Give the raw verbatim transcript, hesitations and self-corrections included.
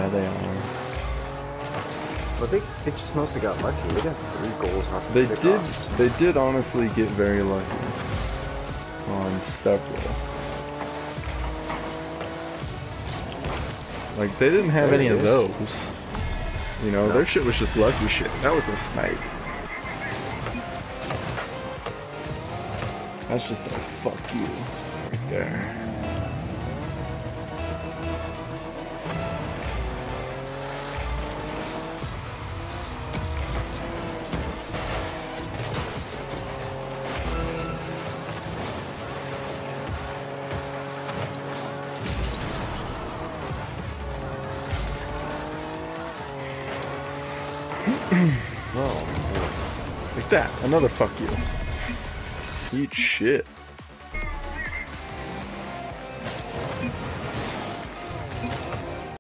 they are. Well, they, they just mostly got lucky. They got three goals off They the did, kickoffs. they did honestly get very lucky on several. Like, they didn't have There any it of is. those. You know, No. their shit was just lucky shit. That was a snipe. That's just a fuck you right there. Oh, Like that. Another fuck you. Eat shit.